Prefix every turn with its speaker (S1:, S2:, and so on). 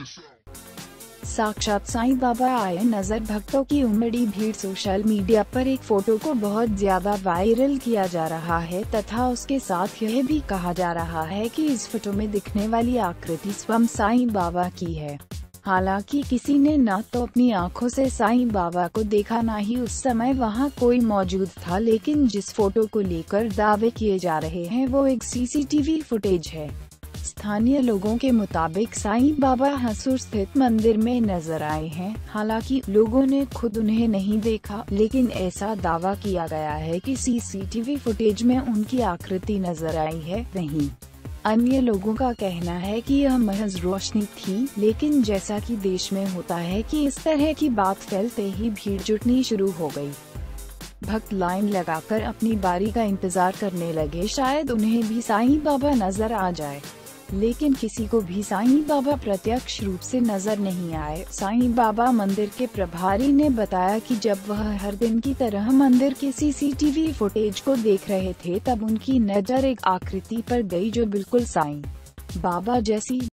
S1: साक्षात साईं बाबा आए नजर, भक्तों की उमड़ी भीड़। सोशल मीडिया पर एक फोटो को बहुत ज्यादा वायरल किया जा रहा है तथा उसके साथ यह भी कहा जा रहा है कि इस फोटो में दिखने वाली आकृति स्वयं साईं बाबा की है। हालांकि किसी ने न तो अपनी आंखों से साईं बाबा को देखा, न ही उस समय वहां कोई मौजूद था, लेकिन जिस फोटो को लेकर दावे किए जा रहे हैं वो एक सीसीटीवी फुटेज है। स्थानीय लोगों के मुताबिक साईं बाबा हसूर स्थित मंदिर में नजर आए हैं। हालांकि लोगों ने खुद उन्हें नहीं देखा, लेकिन ऐसा दावा किया गया है कि सीसीटीवी फुटेज में उनकी आकृति नजर आई है। वहीं अन्य लोगों का कहना है कि यह महज रोशनी थी, लेकिन जैसा कि देश में होता है कि इस तरह की बात फैलते ही भीड़ जुटनी शुरू हो गई। भक्त लाइन लगाकर अपनी बारी का इंतजार करने लगे, शायद उन्हें भी साईं बाबा नजर आ जाए, लेकिन किसी को भी साईं बाबा प्रत्यक्ष रूप से नजर नहीं आए। साईं बाबा मंदिर के प्रभारी ने बताया कि जब वह हर दिन की तरह मंदिर के सीसीटीवी फुटेज को देख रहे थे, तब उनकी नजर एक आकृति पर गई जो बिल्कुल साईं बाबा जैसी